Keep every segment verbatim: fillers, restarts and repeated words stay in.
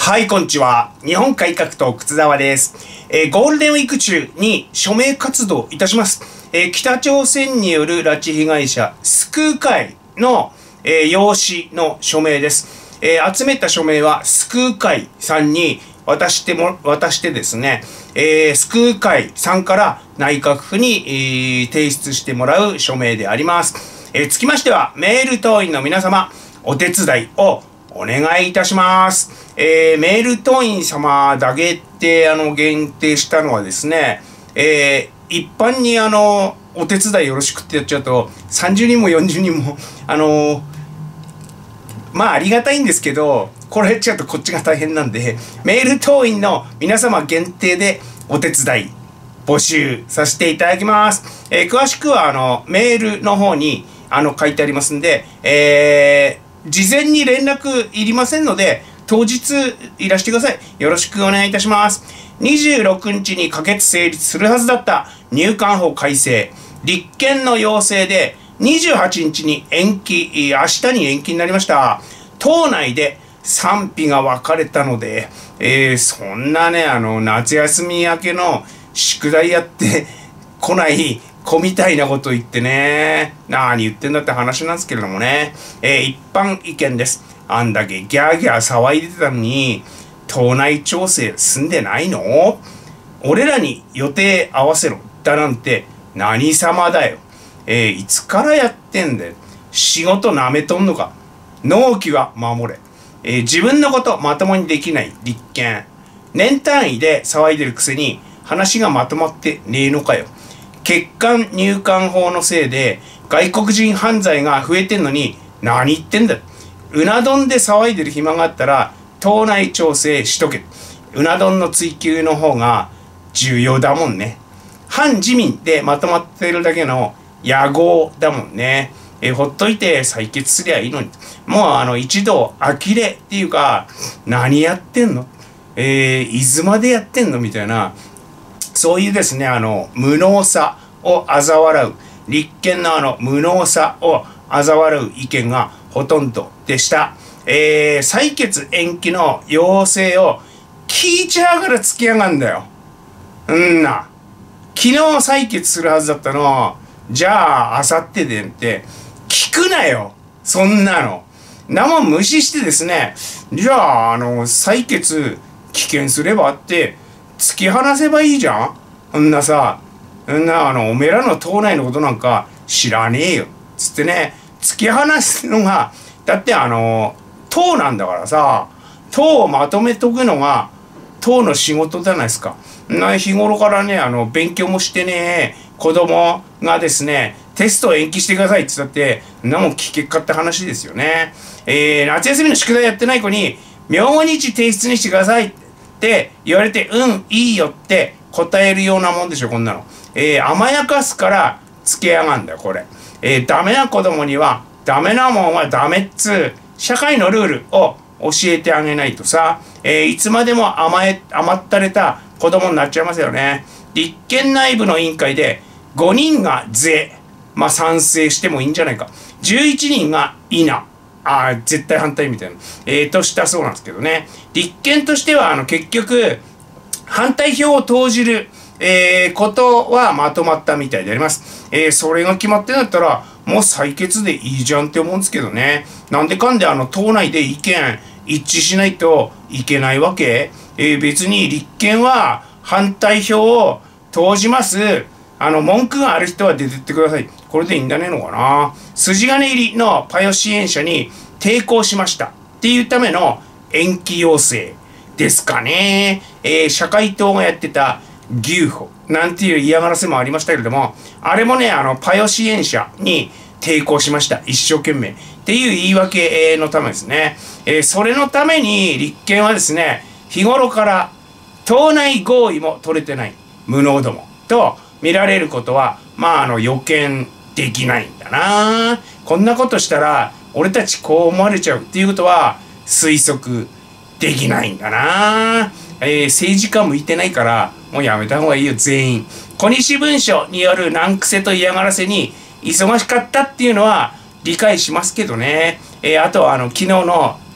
はい、こんにちは。日本改革党靴沢です。えー、ゴールデンウィーク中に署名活動いたします。えー、北朝鮮による拉致被害者救う会の、えー、用紙の署名です。えー、集めた署名は救う会さんに渡しても、渡してですね、えー、救う会さんから内閣府に、えー、提出してもらう署名であります。えー、つきましては、メール党員の皆様、お手伝いをお願いいたします。えー、メール党員様だけってあの限定したのはですね、えー、一般にあのお手伝いよろしくってやっちゃうとさんじゅうにんもよんじゅうにんもあのー、まあありがたいんですけど、これやっちゃうとこっちが大変なんで、メール党員の皆様限定でお手伝い募集させていただきます。えー、詳しくはあのメールの方にあの書いてありますんで、えー事前に連絡いりませんので、当日いらしてください。よろしくお願いいたします。にじゅうろくにちに可決成立するはずだった入管法改正、立憲の要請でにじゅうはちにちに延期、明日に延期になりました。党内で賛否が分かれたので、えー、そんなね、あの、夏休み明けの宿題やってこない子みたいなこと言ってね、何言ってんだって話なんですけれどもね、えー、一般意見です。あんだけギャーギャー騒いでたのに、党内調整済んでないの？俺らに予定合わせろだなんて何様だよ。えー、いつからやってんだよ。仕事なめとんのか。納期は守れ。えー、自分のことまともにできない立憲。年単位で騒いでるくせに話がまとまってねえのかよ。欠陥入管法のせいで外国人犯罪が増えてんのに何言ってんだ。うな丼で騒いでる暇があったら党内調整しとけ。うな丼の追及の方が重要だもんね。反自民でまとまってるだけの野合だもんね。えほっといて採決すりゃいいのに。もうあの一度呆れっていうか、何やってんの、えー、いつまでやってんのみたいな、そういうですね、あの、無能さを嘲笑う、立憲のあの、無能さを嘲笑う意見がほとんどでした。えー、採決延期の要請を聞いちゃうからつきやがんだよ。うんな。昨日採決するはずだったの、じゃあ、あさってでって聞くなよ。そんなの。なもん無視してですね、じゃあ、あの、採決棄権すればって、突き放せばいいじゃん。そんなさ、そんなあのおめえらの党内のことなんか知らねえよつってね、突き放すのが、だってあの党なんだからさ、党をまとめとくのが党の仕事じゃないですか。な日頃からね、あの勉強もしてね、子供がですねテストを延期してくださいって言ったってなもん聞けっかって話ですよね。えー、夏休みの宿題やってない子に明日提出にしてくださいって言われて、うん、いいよって答えるようなもんでしょ、こんなの。えー、甘やかすからつけやがんだよ、これ。えー、ダメな子供には、ダメなもんはダメっつう、社会のルールを教えてあげないとさ、えー、いつまでも甘え、甘ったれた子供になっちゃいますよね。立憲内部の委員会でごにんが是、まあ賛成してもいいんじゃないか。じゅういちにんが否。ああ、絶対反対みたいな。えー、としたそうなんですけどね。立憲としては、あの、結局、反対票を投じる、えー、ことはまとまったみたいであります。えー、それが決まってんだったら、もう採決でいいじゃんって思うんですけどね。なんでかんで、あの、党内で意見一致しないといけないわけ。えー、別に立憲は反対票を投じます。あの、文句がある人は出てってください。これでいいんじゃねえのかな。筋金入りのパヨ支援者に抵抗しましたっていうための延期要請ですかね。えー、社会党がやってた牛歩なんていう嫌がらせもありましたけれども、あれもね、あの、パヨ支援者に抵抗しました。一生懸命。っていう言い訳のためですね。えー、それのために立憲はですね、日頃から党内合意も取れてない無能どもと見られることは、まあ、あの、予見できないんだな。こんなことしたら、俺たちこう思われちゃうっていうことは推測できないんだな。えー、政治家向いてないから、もうやめた方がいいよ、全員。小西文書による難癖と嫌がらせに忙しかったっていうのは理解しますけどね。えー、あとはあの、昨日の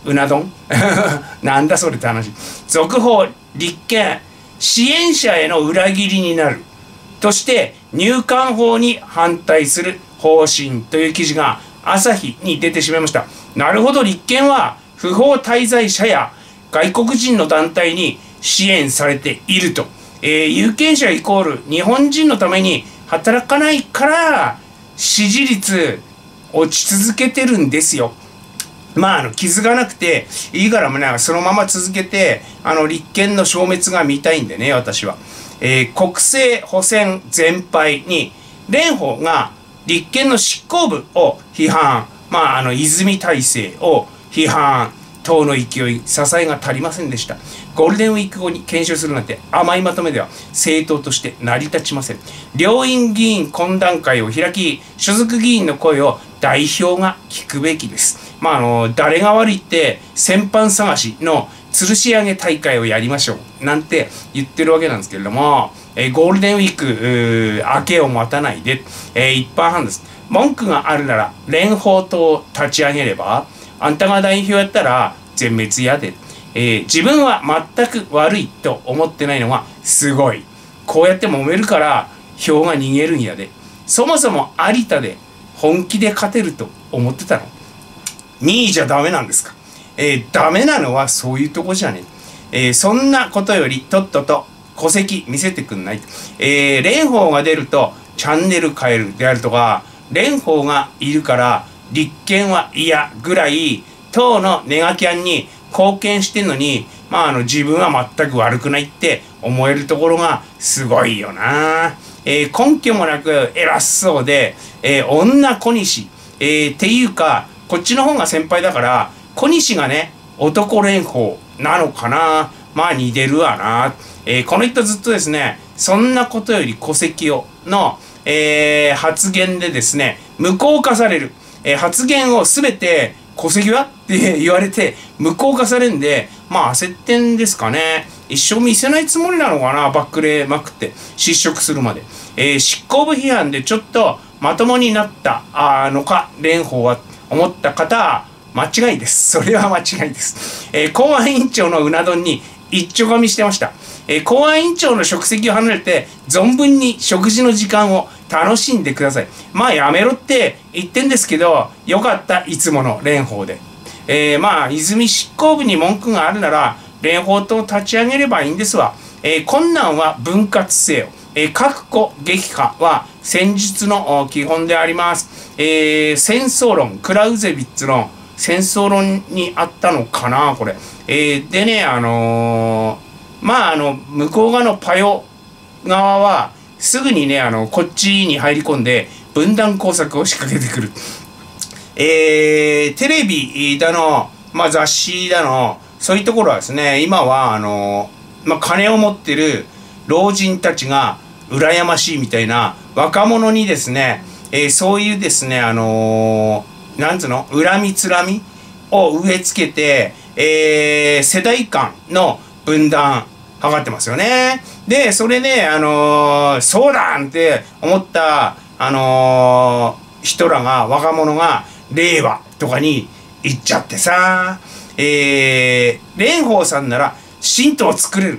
うな丼なんだそれって話。続報、立憲、支援者への裏切りになるとして入管法に反対する方針という記事が朝日に出てしまいました。なるほど、立憲は不法滞在者や外国人の団体に支援されていると。えー、有権者イコール日本人のために働かないから支持率落ち続けてるんですよ。まあ、あの、傷がなくていいからもね、そのまま続けて、あの、立憲の消滅が見たいんでね、私は。えー、国政補選全敗に、蓮舫が立憲の執行部を批判、まあ、あの、泉体制を批判、党の勢い、支えが足りませんでした。ゴールデンウィーク後に研修するなんて甘いまとめでは政党として成り立ちません。両院議員懇談会を開き、所属議員の声を代表が聞くべきです。まあ、あの、誰が悪いって戦犯探しの吊るし上げ大会をやりましょう。なんて言ってるわけなんですけれども、えー、ゴールデンウィーク、明けを待たないで、えー、一般判です。文句があるなら、蓮舫党を立ち上げれば、あんたが代表やったら全滅やで。えー、自分は全く悪いと思ってないのがすごい。こうやって揉めるから票が逃げるんやで。そもそも有田で本気で勝てると思ってたの？にいじゃダメなんですか？えー、ダメなのはそういうとこじゃねえ。えー、そんなことよりとっとと戸籍見せてくんない。えー、蓮舫が出るとチャンネル変えるであるとか、蓮舫がいるから立憲は嫌ぐらい党のネガキャンに貢献してんのに、まあ、あの自分は全く悪くないって思えるところがすごいよな。えー、根拠もなく偉そうで、えー、女小西、えー、っていうかこっちの方が先輩だから小西がね男蓮舫なのかな。まあ似てるわな。えー、この人ずっとですね、そんなことより戸籍をの、えー、発言でですね無効化される。えー、発言をすべて戸籍はって言われて無効化されるんで、まあ焦ってんですかね。一生見せないつもりなのかな、バックレまくって失職するまで。えー、執行部批判でちょっとまともになったあのか蓮舫は思った方は間違いです。それは間違いです。えー、公安委員長のうな丼に一丁噛みしてました。えー、公安委員長の職責を離れて存分に食事の時間を楽しんでください。まあやめろって言ってんですけど、よかった、いつもの蓮舫で。えー、まあ泉執行部に文句があるなら蓮舫党を立ち上げればいいんですわ。えー、困難は分割せよ。えー、各個撃破は戦術の基本であります。えー、戦争論、クラウゼビッツ論、戦争論にあったのかな、これ。えー、でね、あのー、まあ、あの、向こう側のパヨ側は、すぐにね、あの、こっちに入り込んで、分断工作を仕掛けてくる。えー、テレビだの、まあ、雑誌だの、そういうところはですね、今は、あのー、まあ、金を持ってる老人たちが、羨ましいみたいな、若者にですね、えー、そういうですね、あのー、なんつうの、恨みつらみを植え付けて、えー、世代間の分断図ってますよね。で、それで、あのー、そうだんって思った、あのー、人らが、若者が、令和とかに行っちゃってさ、えー、蓮舫さんなら、新党を作れるって、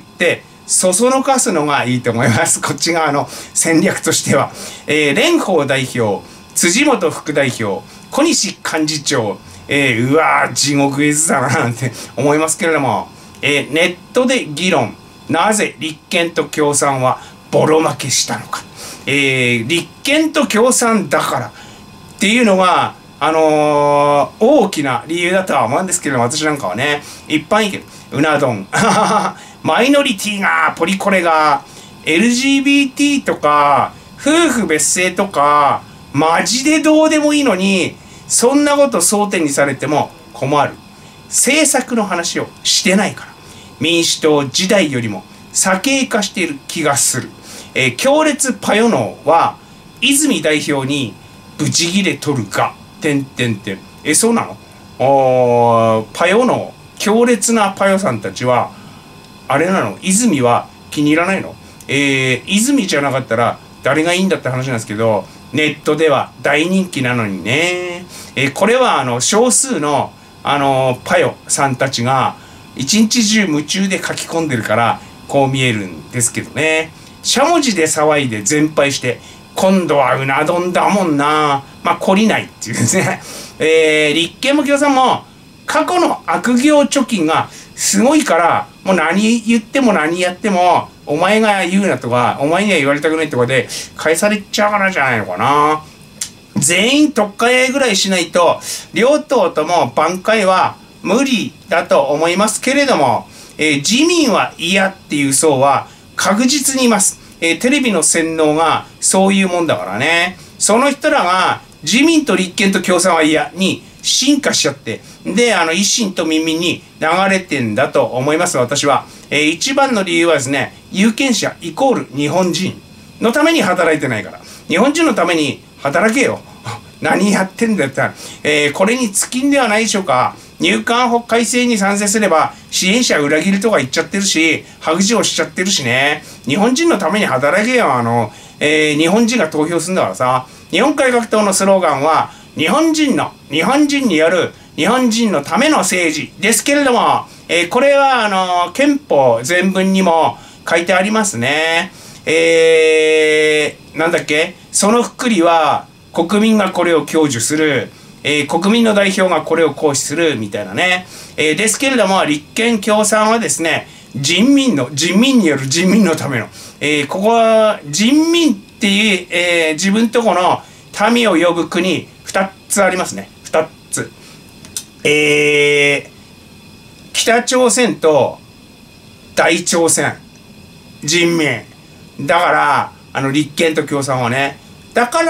そそのかすのがいいと思います。こっち側の戦略としては。えー、蓮舫代表、辻元副代表、小西幹事長、えー、うわー、地獄絵図だななんて思いますけれども、えー、ネットで議論、なぜ立憲と共産はボロ負けしたのか。えー、立憲と共産だからっていうのが、あのー、大きな理由だとは思うんですけれども、私なんかはね、一般意見、うな丼。マイノリティが、ポリコレが、エルジービーティー とか、夫婦別姓とか、マジでどうでもいいのに、そんなこと争点にされても困る。政策の話をしてないから。民主党時代よりも左傾化している気がする。えー、強烈パヨノーは、泉代表にブチギレ取るが、てんてんてん。え、そうなの？おー、パヨノー、強烈なパヨさんたちは、あれなの？泉は気に入らないの？えー、泉じゃなかったら誰がいいんだって話なんですけど、ネットでは大人気なのにね。えー、これはあの少数のあのパヨさんたちが一日中夢中で書き込んでるからこう見えるんですけどね。しゃもじで騒いで全敗して今度はうな丼だもんな。まあ懲りないっていうですね。えー、立憲も共産も過去の悪行貯金がすごいからもう何言っても何やってもお前が言うなとかお前には言われたくないとかで返されちゃうからじゃないのかな。全員特会ぐらいしないと両党とも挽回は無理だと思いますけれども、えー、自民は嫌っていう層は確実にいます。えー、テレビの洗脳がそういうもんだからね。その人らが自民と立憲と共産は嫌に進化しちゃって、で、あの、維新と民民に流れてんだと思います、私は。えー、一番の理由はですね、有権者イコール日本人のために働いてないから。日本人のために働けよ。何やってんだよって、えー、これに尽きんではないでしょうか。入管法改正に賛成すれば支援者裏切りとか言っちゃってるし、白状しちゃってるしね。日本人のために働けよ。あの、えー、日本人が投票するんだからさ。日本改革党のスローガンは、日本人の、日本人による日本人のための政治ですけれども、えー、これは、あの、憲法全文にも書いてありますね。えー、なんだっけ？そのくくりは、国民がこれを享受する、えー、国民の代表がこれを行使するみたいなね。えー、ですけれども、立憲共産はですね、人民の、人民による人民のための、えー、ここは人民っていう、えー、自分とこの民を呼ぶ国、二つありますね。二つ。えー、北朝鮮と大朝鮮、人民。だから、あの、立憲と共産はね。だから、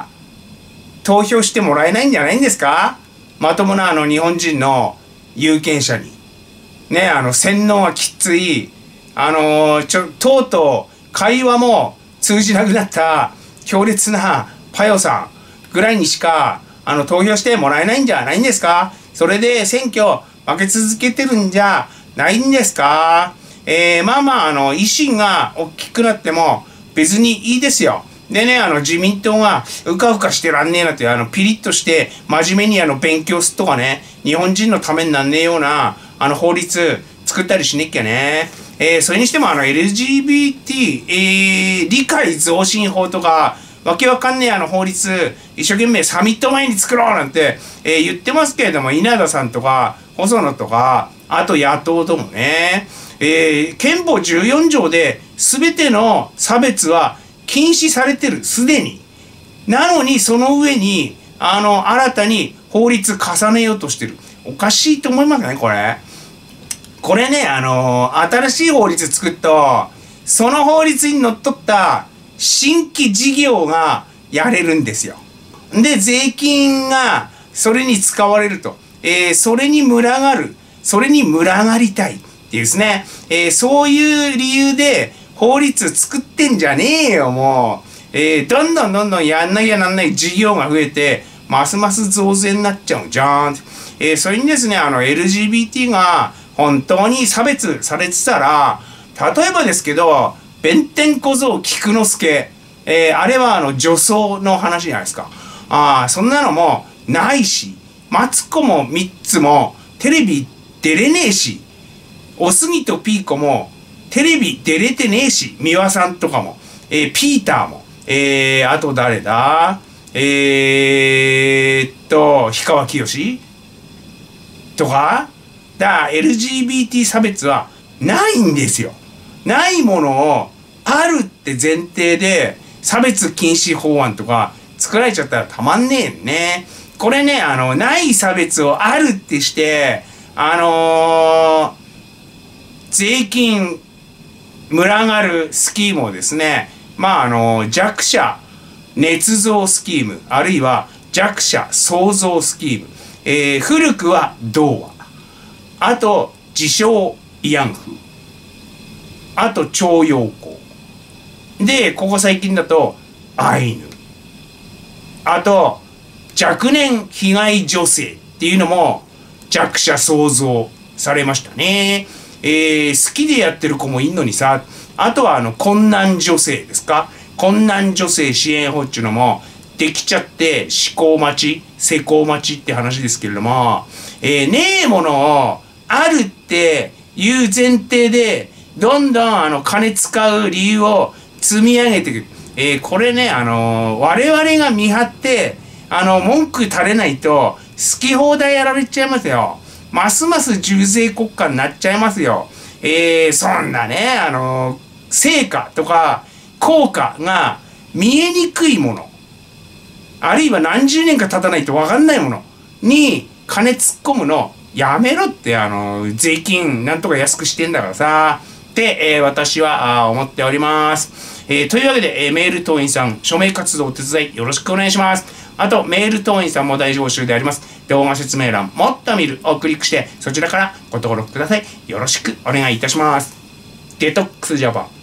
投票してもらえないんじゃないんですか？まともなあの日本人の有権者に。ね、あの洗脳がきつい、あのー、ちょ、とうとう会話も通じなくなった強烈なパヨさんぐらいにしか、あの、投票してもらえないんじゃないんですか？それで選挙負け続けてるんじゃないんですか？えー、まあまあ、あの、維新が大きくなっても別にいいですよ。でね、あの、自民党がうかうかしてらんねえなって、あの、ピリッとして真面目にあの、勉強すっとかね、日本人のためになんねえような、あの、法律作ったりしねっきゃね。えー、それにしてもあの、エルジービーティー、えー、理解増進法とか、わけわかんねえあの法律、一生懸命サミット前に作ろうなんて、えー、言ってますけれども、稲田さんとか、細野とか、あと野党ともね、えー、憲法じゅうよん条で全ての差別は禁止されてる、すでに。なのに、その上に、あの、新たに法律重ねようとしてる。おかしいと思いますね、これ。これね、あのー、新しい法律作ると、その法律にのっとった新規事業がやれるんですよ。で、税金がそれに使われると。えー、それに群がる。それに群がりたい。っていうですね。えー、そういう理由で法律作ってんじゃねえよ、もう。えー、どんどんどんどんやんなきゃなんない事業が増えて、ますます増税になっちゃうじゃん。えー、それにですね、あの、エルジービーティー が本当に差別されてたら、例えばですけど、弁天小僧菊之助、えー、あれはあの、女装の話じゃないですか。ああ、そんなのもないし、マツコもミッツもテレビ出れねえし、おすぎとピーコもテレビ出れてねえし、美輪さんとかも、えー、ピーターも、えー、あと誰だえー、っと、氷川きよしとかだから エルジービーティー 差別はないんですよ。ないものをあるって前提で差別禁止法案とか作られちゃったらたまんねえね。これね、あの、ない差別をあるってして、あのー、税金群がるスキームをですね、まあ、あの、弱者捏造スキーム、あるいは弱者創造スキーム、えー、古くは童話、あと自称慰安婦、あと徴用工で、ここ最近だとアイヌ、あと若年被害女性っていうのも弱者創造されましたね。えー、好きでやってる子もいんのにさ、あとはあの困難女性ですか、困難女性支援法っていうのもできちゃって、施行待ち施行待ちって話ですけれども、ええー、ねえものをあるっていう前提で、どんどんあの金使う理由を積み上げていく。えー、これね、あのー、我々が見張って、あの、文句垂れないと、好き放題やられちゃいますよ。ますます重税国家になっちゃいますよ。えー、そんなね、あのー、成果とか効果が見えにくいもの、あるいは何十年か経たないと分かんないものに金突っ込むのやめろって、あのー、税金なんとか安くしてんだからさ、って、えー、私はあ思っております。えー、というわけで、えー、メール党員さん、署名活動お手伝いよろしくお願いします。あと、メール党員さんも大募集であります。動画説明欄、もっと見るをクリックして、そちらからご登録ください。よろしくお願いいたします。デトックスジャパン。